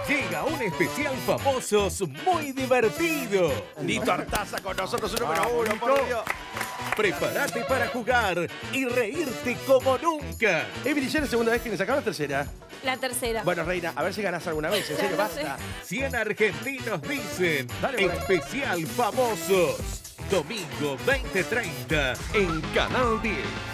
Llega un especial famosos muy divertido. Nito Artaza con nosotros, su número uno, por Dios. Prepárate para jugar y reírte como nunca. Emily, ¿ya es la segunda vez que le sacamos la tercera? La tercera. Bueno, Reina, a ver si ganás alguna vez. En serio, Ya no sé. basta. 100 argentinos dicen Dale, por ahí. especial famosos. Domingo 20:30 en Canal 10.